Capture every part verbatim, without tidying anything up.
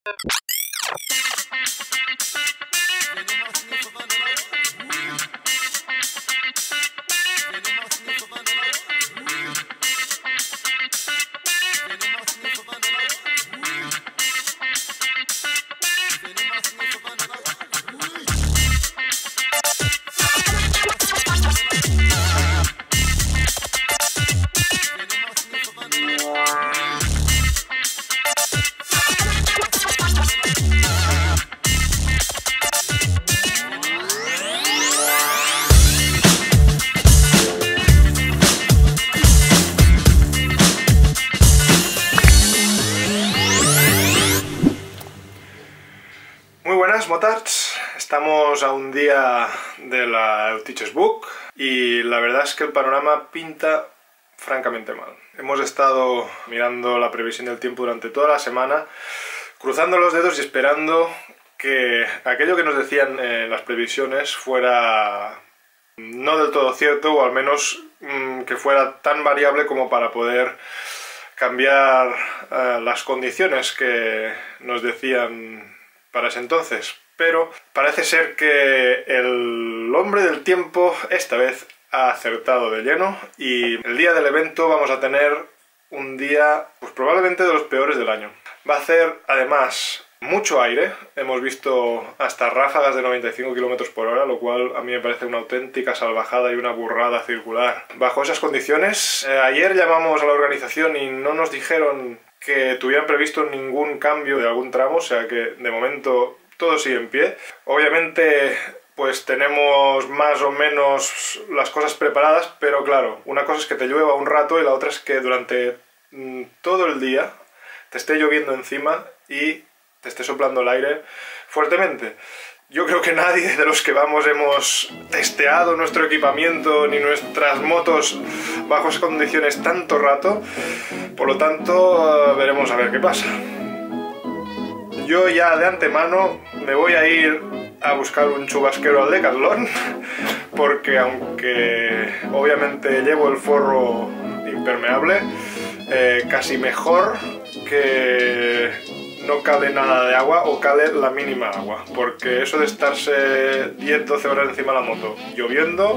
Motards, estamos a un día de la Eutiches Book y la verdad es que el panorama pinta francamente mal. Hemos estado mirando la previsión del tiempo durante toda la semana, cruzando los dedos y esperando que aquello que nos decían eh, las previsiones fuera no del todo cierto, o al menos mmm, que fuera tan variable como para poder cambiar eh, las condiciones que nos decían para ese entonces. Pero parece ser que el hombre del tiempo esta vez ha acertado de lleno y el día del evento vamos a tener un día pues probablemente de los peores del año. Va a hacer además mucho aire, hemos visto hasta ráfagas de noventa y cinco kilómetros por hora, lo cual a mí me parece una auténtica salvajada y una burrada circular. Bajo esas condiciones, eh, ayer llamamos a la organización y no nos dijeron que tuvieran previsto ningún cambio de algún tramo, o sea que de momento todo sigue en pie. Obviamente pues tenemos más o menos las cosas preparadas, pero claro, una cosa es que te llueva un rato y la otra es que durante mm, todo el día te esté lloviendo encima y te esté soplando el aire fuertemente. Yo creo que nadie de los que vamos hemos testeado nuestro equipamiento ni nuestras motos bajo esas condiciones tanto rato, por lo tanto veremos a ver qué pasa. Yo ya de antemano me voy a ir a buscar un chubasquero al Decathlon, porque aunque obviamente llevo el forro impermeable, eh, casi mejor que no cale nada de agua o cale la mínima agua, porque eso de estarse diez doce horas encima de la moto lloviendo...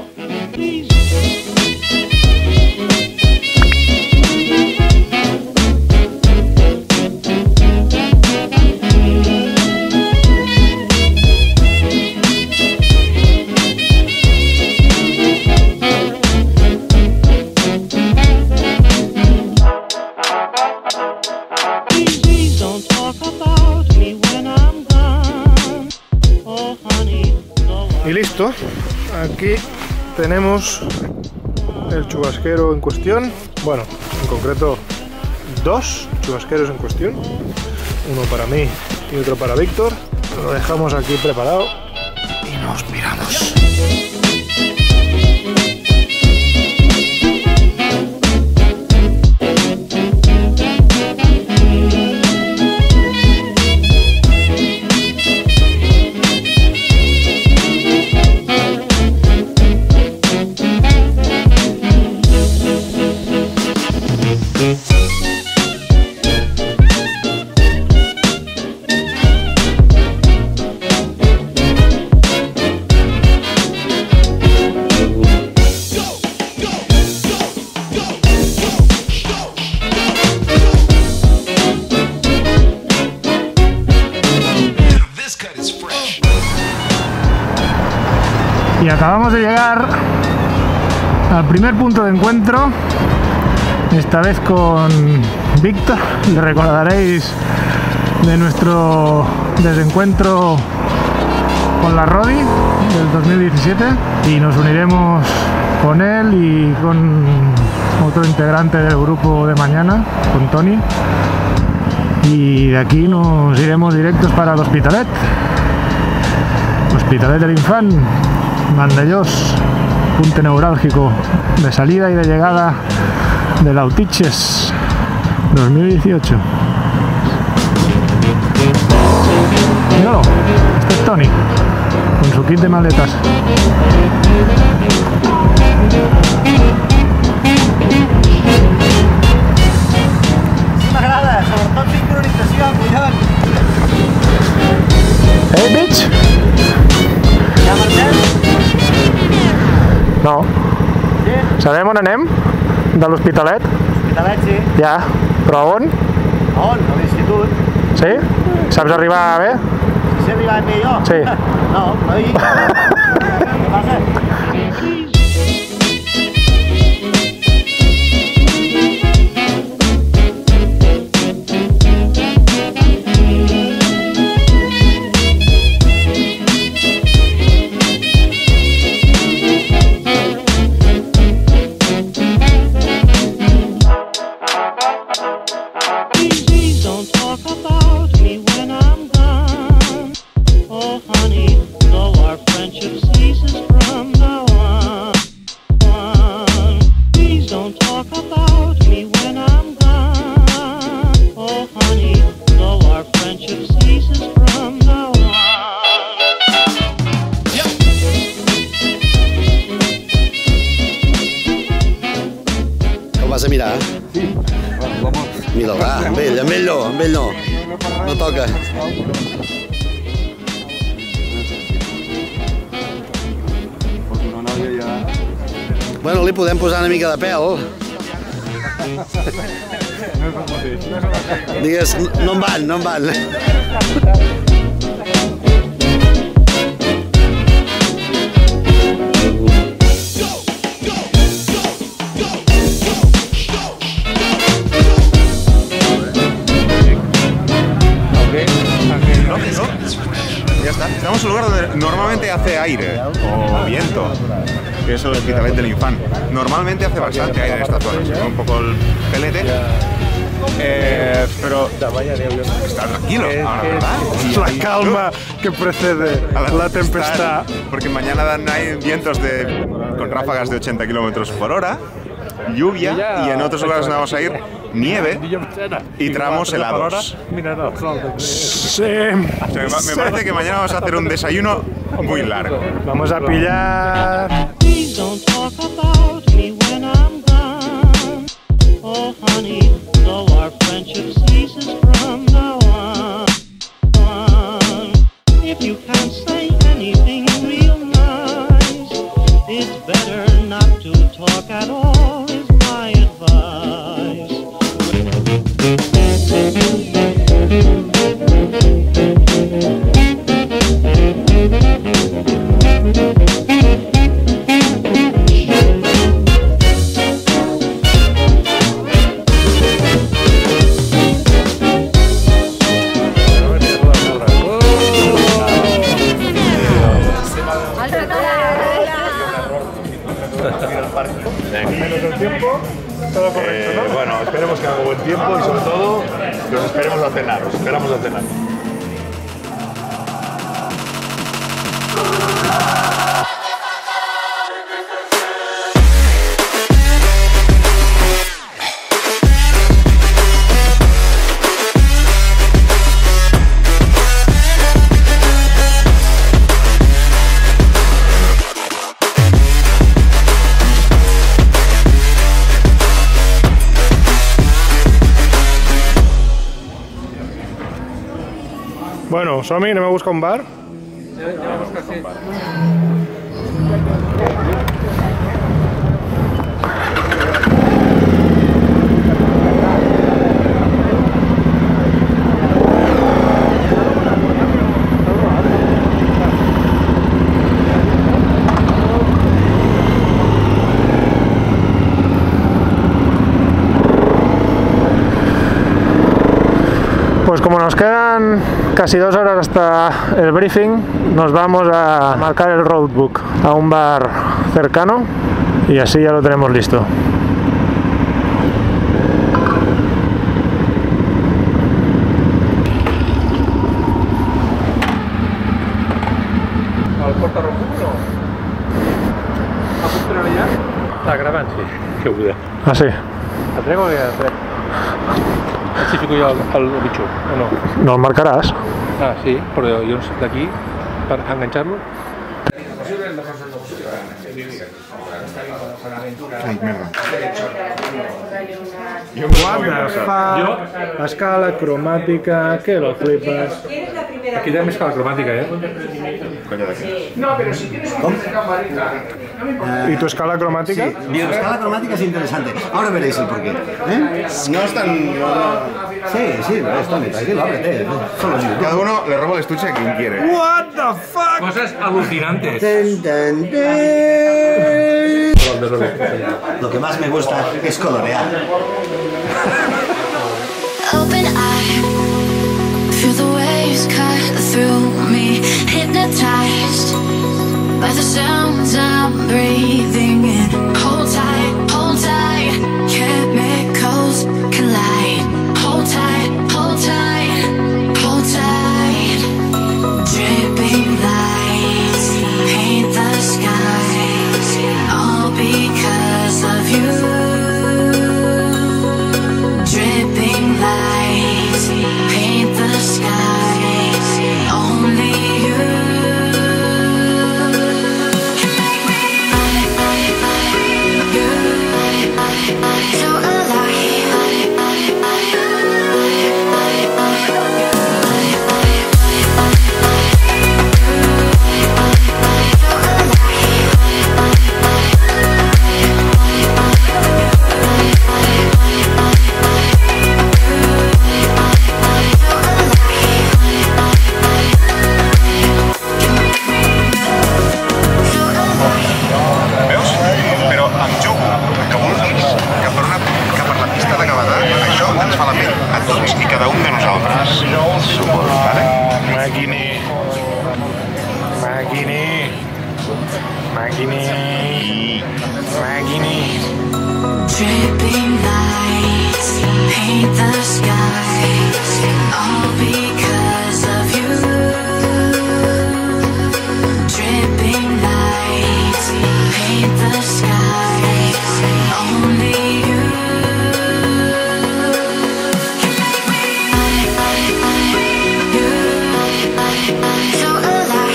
Y listo, aquí tenemos el chubasquero en cuestión, bueno, en concreto dos chubasqueros en cuestión, uno para mí y otro para Víctor. Lo dejamos aquí preparado y nos piramos. Y acabamos de llegar al primer punto de encuentro, esta vez con Víctor. Le recordaréis de nuestro desencuentro con la Rodi del dos mil diecisiete, y nos uniremos con él y con otro integrante del grupo de mañana, con Tony, y de aquí nos iremos directos para el Hospitalet Hospitalet del Infant, Vandellós, punto neurálgico de salida y de llegada de la Eutiches dos mil dieciocho. Míralo, este es Tony, con su kit de maletas. M'agrada, sobretot sincronització, collons! Valley Beach? Ja marxem? No. Sí? Sabem on anem? De l'Hospitalet? L'Hospitalet, sí. Ja, però on? A on? A l'institut. Sí? Saps arribar bé? Si sé arribar bé jo? Sí. No, no hi. Què passa? Vas a mirar? Sí. Mira'l, va, amb ell, amb ell no, amb ell no. No toca. Bueno, li podem posar una mica de pèl. Digues, no en van, no en van. Ya está. Estamos en un lugar donde normalmente hace aire o viento, que es el Hospitalet del Infant. Normalmente hace bastante aire en esta zona, se ve un poco el pelete, eh, pero está tranquilo ahora, ¿verdad? Es la calma que precede a la, la tempestad. Porque mañana dan hay vientos de, con ráfagas de ochenta kilómetros por hora, lluvia, y en otros lugares donde vamos a ir, nieve y tramos helados. Sí. O sea, me parece que mañana vamos a hacer un desayuno muy largo. Vamos a pillar... Menos el tiempo, todo correcto, eh, ¿no? Bueno, esperemos que haga buen tiempo y sobre todo que os esperemos a cenar, os esperamos a cenar. Bueno, som-hi, anem a buscar un bar. Pues como nos quedan casi dos horas hasta el briefing, nos vamos a marcar el roadbook a un bar cercano y así ya lo tenemos listo. ¿Al Porta Romulo? ¿Ha funcionado ya? Està gravant, sí. Que ho diré. Ah, sí? El trec o el trec? Si fico jo el bitxo, o no? No el marcaràs? Ah, sí, però jo d'aquí, per enganxar-lo. Ai, merda. What the fuck? Escala cromàtica, que lo flipas. Aquí también escala cromática, ¿eh? Coño de qué. ¿Y tu escala cromática? Sí, mi escala cromática es interesante. Ahora veréis el porqué. ¿Eh? No es tan... Sí, sí, está bien, tranquilo, ábrete. Solo sí. Cada uno le roba el estuche a quien quiere. What the fuck? Cosas alucinantes. Ten, ten, ten. Lo que más me gusta es colorear. Open eye, feel the waves cut through me, hypnotized by the sounds I'm breathing in. Hold tight, hold tight, chemicals collide. Hold tight, hold tight, hold tight. Dripping lights paint the skies, all because of you. Dripping lights paint the skies, only you can make me you, so alive. Veus? Però em jugo que vulguis que per, una, que per la pista de Gavadà això ens fa la pell a tots i cada un de nosaltres. Suport, vale? Màquine. Màquine. Màquine. Màquine. Dripping lights paint the skies, all because of you. Dripping lights paint the skies, only you can make me you, so alive.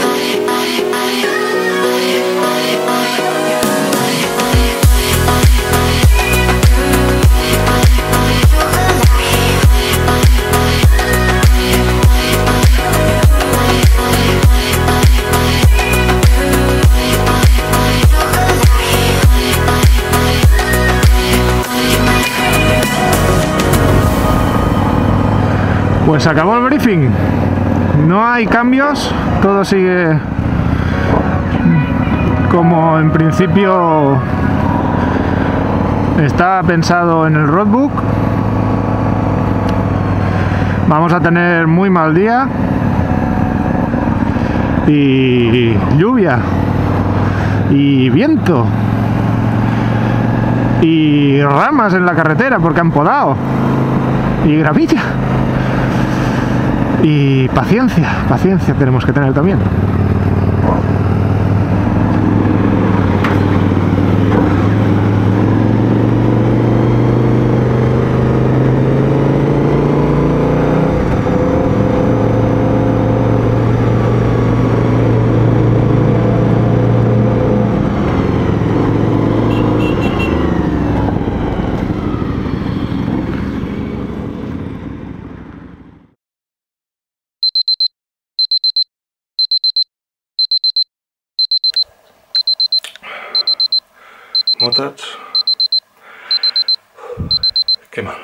Pues acabó el briefing. No hay cambios, todo sigue como en principio está pensado en el roadbook. Vamos a tener muy mal día y lluvia y viento y ramas en la carretera porque han podado y gravilla. Y paciencia, paciencia tenemos que tener también. Motats. Qué mal.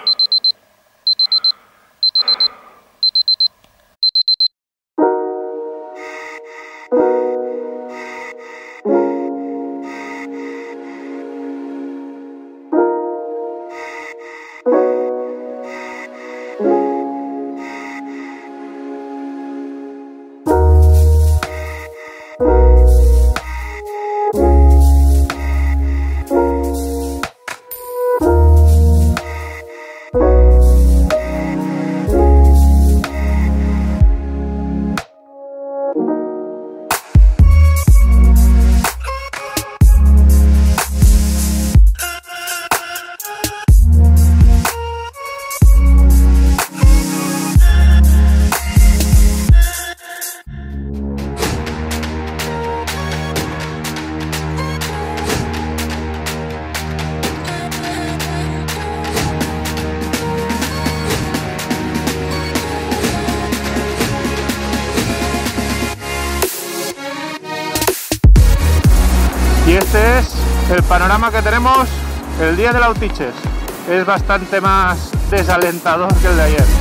este es el panorama que tenemos el día del Autiches. Es bastante más desalentador que el de ayer.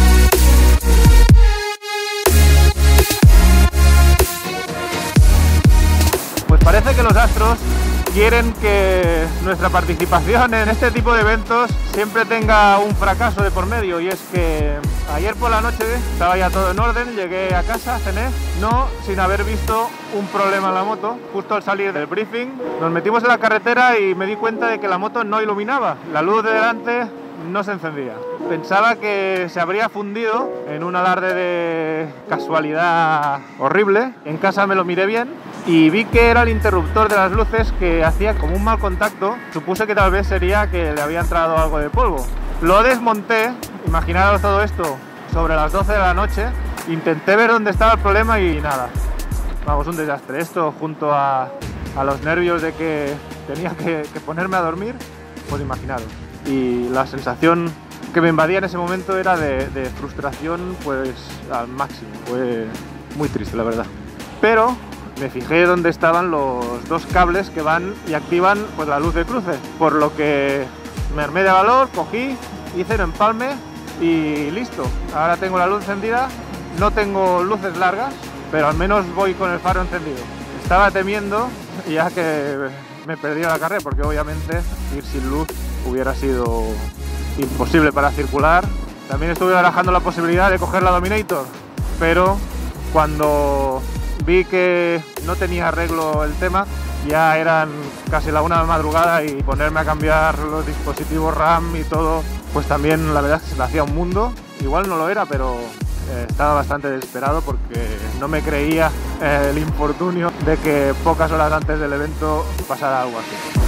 Pues parece que los astros quieren que nuestra participación en este tipo de eventos siempre tenga un fracaso de por medio, y es que ayer por la noche estaba ya todo en orden, llegué a casa, cené, no sin haber visto un problema en la moto. Justo al salir del briefing nos metimos en la carretera y me di cuenta de que la moto no iluminaba, la luz de delante no se encendía. Pensaba que se habría fundido en un alarde de casualidad horrible. En casa me lo miré bien y vi que era el interruptor de las luces que hacía como un mal contacto. Supuse que tal vez sería que le había entrado algo de polvo. Lo desmonté, imaginaros todo esto sobre las doce de la noche, intenté ver dónde estaba el problema y nada. Vamos, un desastre. Esto junto a, a los nervios de que tenía que, que ponerme a dormir, pues imaginaros. Y la sensación que me invadía en ese momento era de, de frustración pues al máximo. Fue muy triste, la verdad. Pero me fijé dónde estaban los dos cables que van y activan pues la luz de cruce, por lo que me armé de valor, cogí, hice un empalme y listo. Ahora tengo la luz encendida, no tengo luces largas, pero al menos voy con el faro encendido. Estaba temiendo ya que me perdía la carrera, porque obviamente ir sin luz hubiera sido imposible para circular. También estuve barajando la posibilidad de coger la Dominator, pero cuando vi que no tenía arreglo el tema, ya eran casi la una de la madrugada y ponerme a cambiar los dispositivos RAM y todo, pues también la verdad es que se me hacía un mundo. Igual no lo era, pero eh, estaba bastante desesperado porque no me creía eh, el infortunio de que pocas horas antes del evento pasara algo así.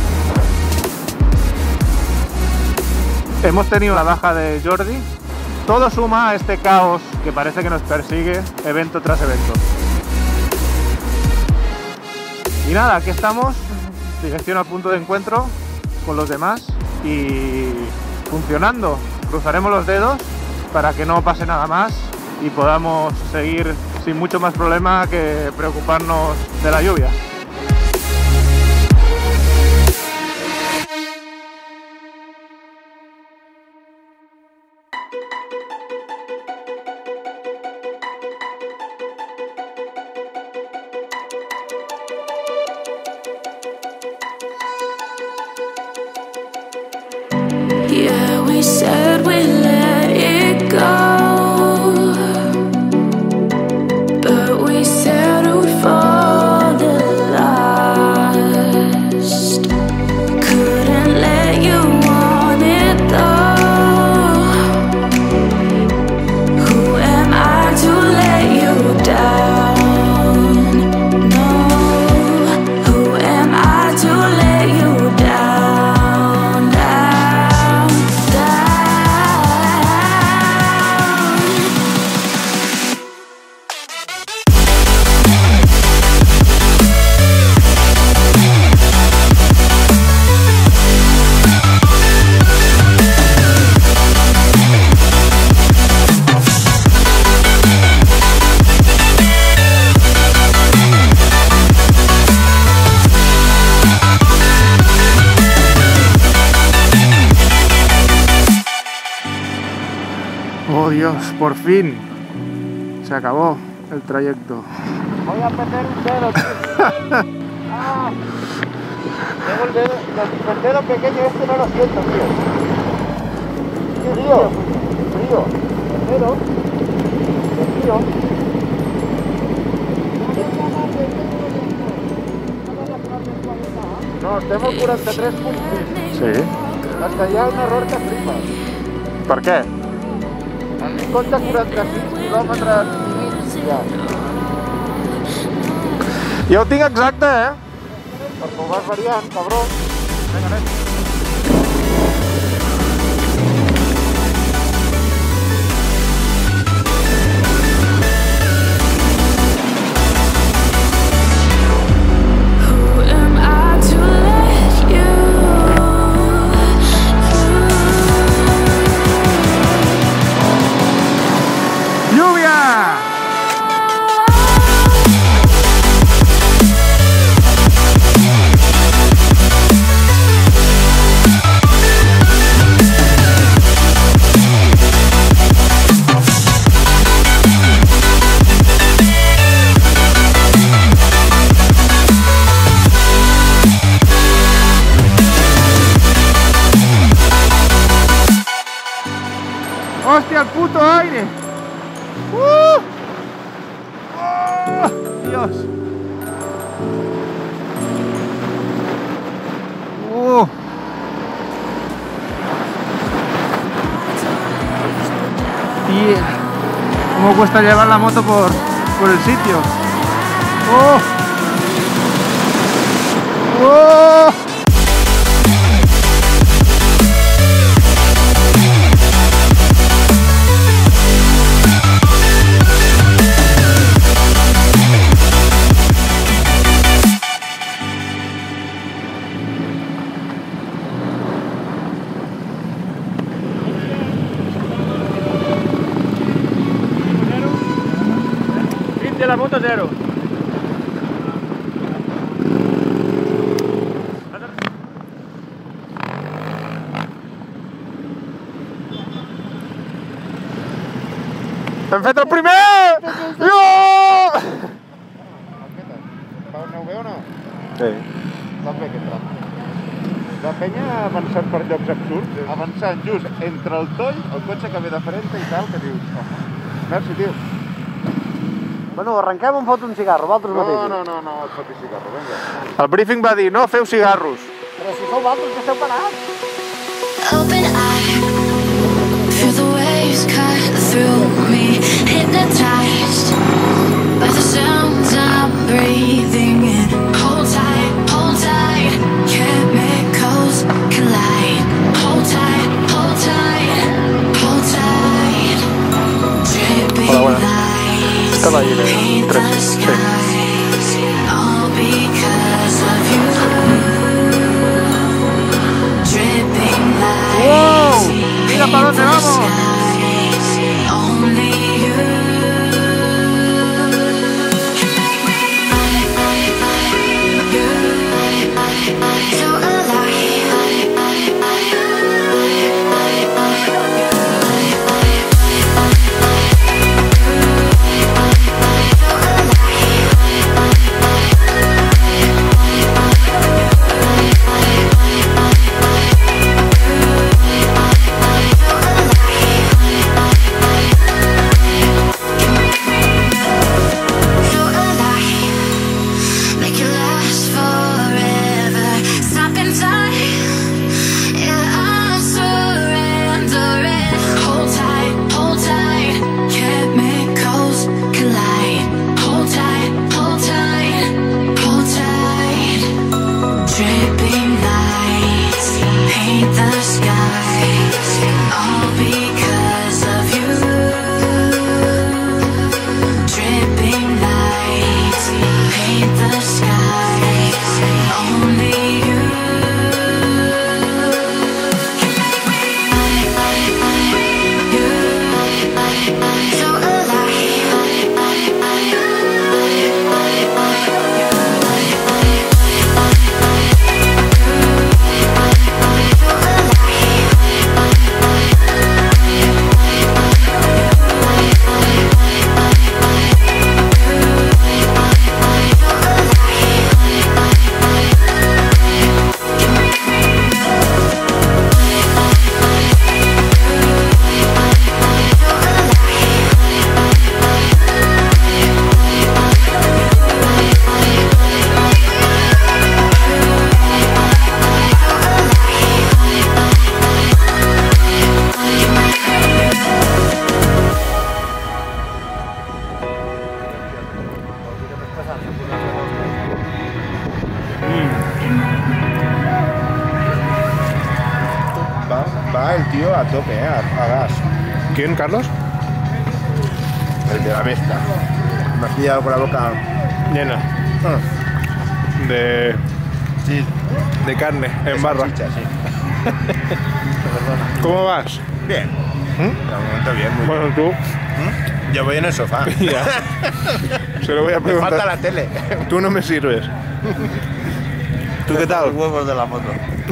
Hemos tenido la baja de Jordi. Todo suma a este caos que parece que nos persigue evento tras evento. Y nada, aquí estamos, dirección al punto de encuentro con los demás y funcionando. Cruzaremos los dedos para que no pase nada más y podamos seguir sin mucho más problema que preocuparnos de la lluvia. Yeah, we said we let it go, but we settled for the last. Couldn't let you want it though. Who am I to let you down? No, who am I to let you down? Oh Dios, por fin se acabó el trayecto. Voy a perder un dedo, tío. Ah, tengo el dedo, el dedo pequeño este no lo siento, tío. Tío, tío, tío, el dedo, el tío. No, estem al quaranta-tres punt sis. Sí. Hasta hi ha un error que flipes. Per què? En compte quaranta-sis quilòmetres i mig ja. Jo ho tinc exacte, eh? Perquè ho vas variant, cabrón. Vinga, anem. Who am I to let you? ¡Lluvia! Dios! Uh. Y cómo cuesta llevar la moto por, por el sitio. ¡Oh! ¡Oh! De la moto cero. Hem fet el primer! Jo! Aneu bé o no? Sí. Vas bé aquest tram. La penya ha avançat per llocs absurds, avançant just entre el toll, el cotxe que ve de frente i tal, que dius, home, merci, tio. Bueno, arrenquem o em fot un cigarro, vosaltres No, mateixos? no, no, no, et fotis cigarro, vinga. El briefing va dir, no feu cigarros. Però si sou vosaltres que esteu parats. Open eye, feel the waves cut through me, hypnotized by the sounds I'm breathing in. Hold tight, hold tight, chemicals collide. Hold tight, hold tight, hold tight. Dripping Hola, buenas. lights Estaba ahí en el paint tren, the sí. skies, all because of you. Dripping lights. ¡Wow! ¡Mira para dónde vamos! Only you so Va el tío a tope, ¿eh? A, a gas. ¿Quién, Carlos? El de la bestia. Me has pillado con la boca. Llena. Ah, De, sí, de carne, en de barra. salchicha, sí. Perdona. ¿Cómo vas? Bien. ¿Mm? De momento bien, muy Bueno, tú. bien. Yo voy en el sofá. Ya. Se lo voy a Me preguntar. falta la tele. Tú no me sirves. ¿Tú qué tal? Los huevos de la moto.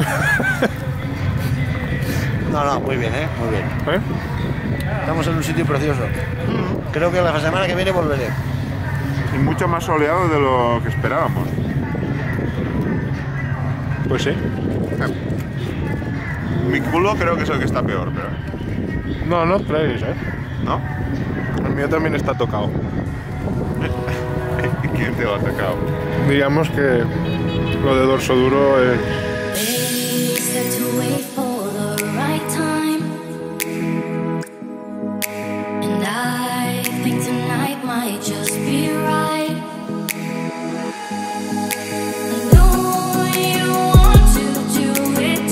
No, no, muy bien, ¿eh? Muy bien. ¿Eh? Estamos en un sitio precioso. Creo que la semana que viene volveré. Y mucho más soleado de lo que esperábamos. Pues sí. Mi culo creo que es el que está peor, pero... No, no creéis, ¿eh? ¿No? El mío también está tocado. ¿Y quién te lo ha atacado? Digamos que lo de dorso duro es... They said to wait for the right time, and I think tonight might just be right. I know you want to do it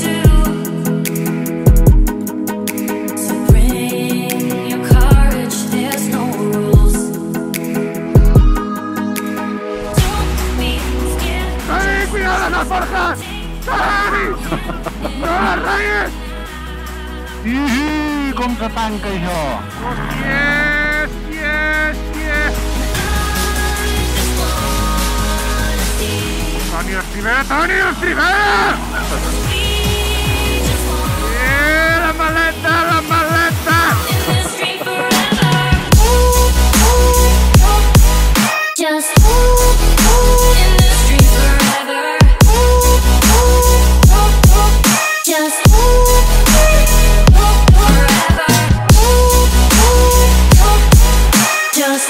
too, so bring your courage, there's no rules. Don't be scared. ¡Ay, cuidado las forjas! ¡Ay! ¡No las rayes! Sí, com que tanca això? ¡Yes! ¡Yes! ¡Yes! ¡Toni Estribera! ¡Toni Estribera! ¡Eh! ¡La maleta! ¡La maleta! Just in the street forever. Just forever. Just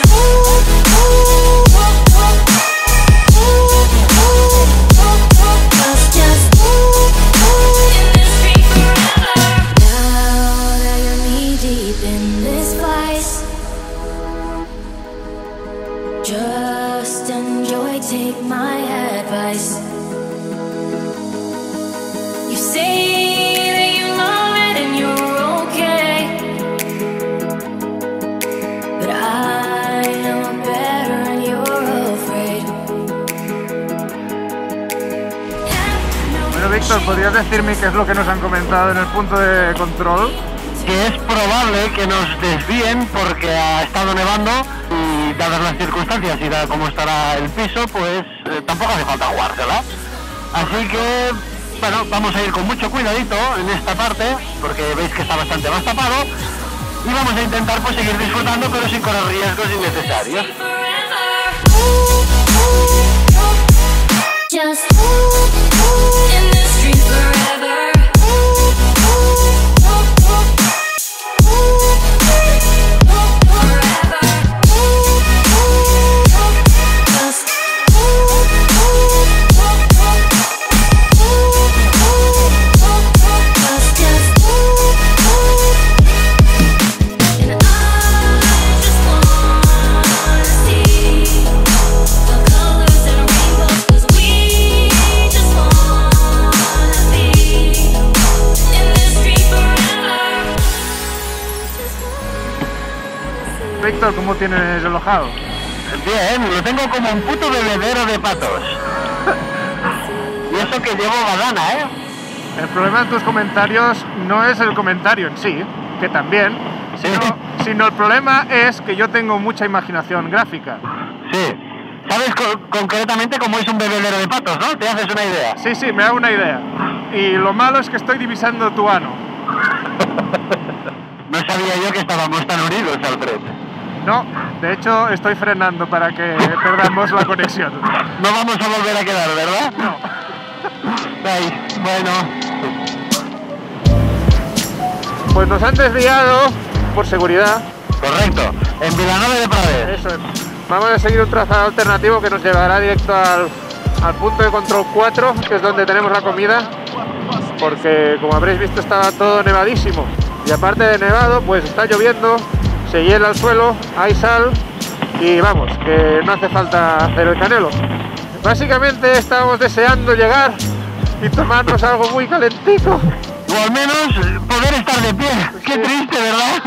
Just, just in the street forever. Now that you're knee deep in this vice, just enjoy, take my advice. You say that you love it and you're okay, but I know better and you're afraid. Bueno, Víctor, ¿podrías decirme qué es lo que nos han comentado en el punto de control? Que es probable que nos desvíen porque ha estado nevando y dadas las circunstancias y dado cómo estará el piso, pues eh, tampoco hace falta jugársela. Así que, bueno, vamos a ir con mucho cuidadito en esta parte porque veis que está bastante más tapado y vamos a intentar pues seguir disfrutando pero sin correr riesgos innecesarios. Just in the street forever. Víctor, ¿cómo tienes el ojado? Bien, lo tengo como un puto bebedero de patos. Y eso que llevo badana, ¿eh? El problema de tus comentarios no es el comentario en sí, que también, Sí. sino, sino el problema es que yo tengo mucha imaginación gráfica. Sí. ¿Sabes co concretamente cómo es un bebedero de patos, no? ¿Te haces una idea? Sí, sí, me hago una idea. Y lo malo es que estoy divisando tu ano. No sabía yo que estábamos tan unidos, Alfred. No, de hecho estoy frenando para que perdamos la conexión. No vamos a volver a quedar, ¿verdad? No. Ay, bueno. Pues nos han desviado por seguridad. Correcto. En Vilanova de Prades. Eso es. Vamos a seguir un trazado alternativo que nos llevará directo al, al punto de control cuatro, que es donde tenemos la comida, porque como habréis visto estaba todo nevadísimo. Y aparte de nevado, pues está lloviendo, se hiela el suelo, hay sal y vamos, que no hace falta hacer el canelo. Básicamente estábamos deseando llegar y tomarnos algo muy calentico. O al menos poder estar de pie. Qué Sí. triste, ¿verdad?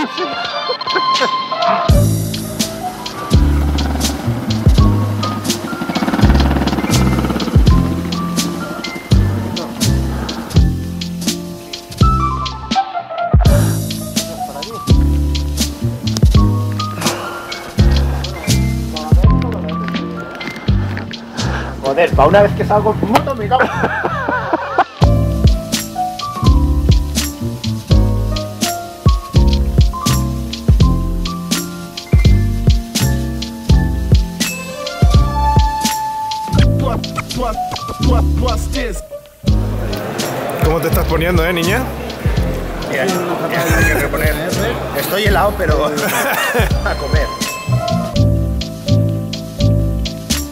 Joder, para una vez que salgo en moto me cago. ¿Cómo te estás poniendo, eh, niña? Bien, hay que reponer. Estoy helado, pero a comer.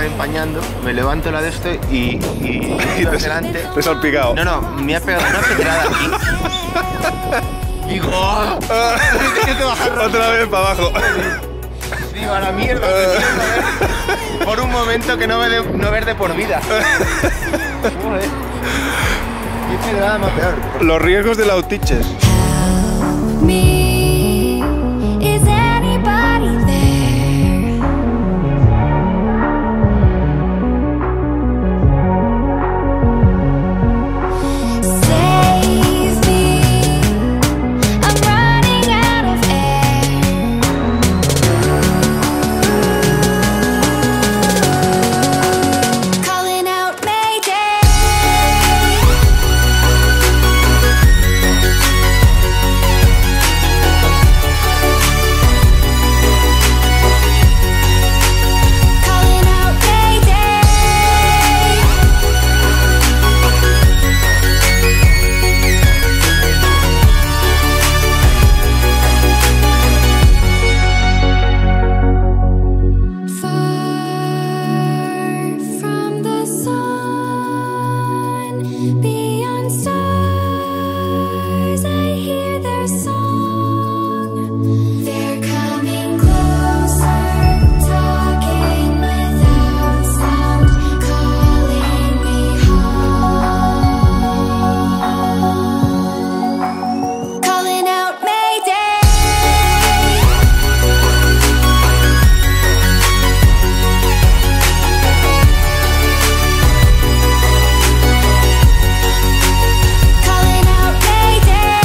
empañando, me levanto la de esto y... y, y te, delante. te he salpicado. No, no, me ha pegado una pedrada aquí. Digo, ¡oh! Tienes que bajar Otra vez para abajo. Digo, a la mierda. Por un momento que no, ve de, no ver de por vida. Joder. Qué pedrada más peor. Los riesgos del Autiches. Me, is anybody there? Save me, I'm running out of air. Calling out Mayday. Calling out Mayday. Far from the sun, beyond stars, I hear their song. They're coming closer, talking without sound, calling me home. Calling out Mayday. Calling out Mayday.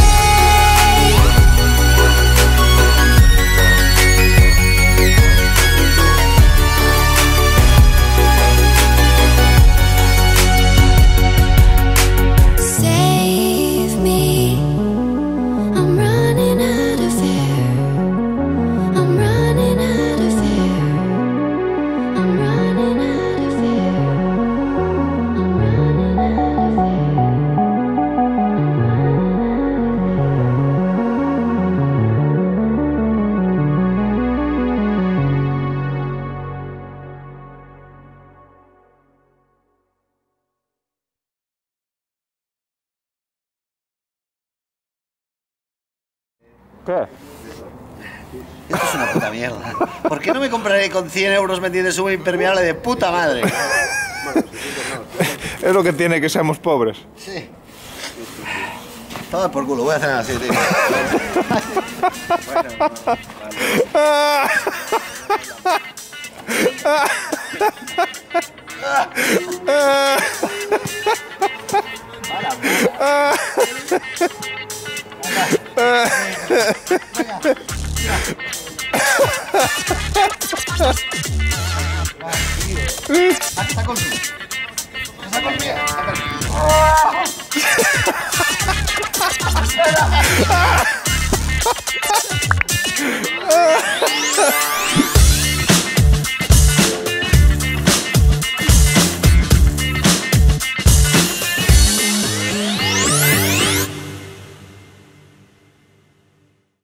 Save me, I'm running out of air. I'm running out of air. I'm running out of air. I'm running out of ¿Qué? Esto es una puta mierda. ¿Por qué no me compraré con cien euros, me entiendes, un impermeable de puta madre? Es lo que tiene que seamos pobres. Sí. Toma por culo, voy a cenar así, tío. Saca el pie. Saca el pie. Saca el pie.